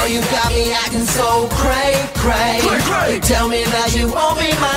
Girl, you got me acting so cray, cray. You tell me that you won't be my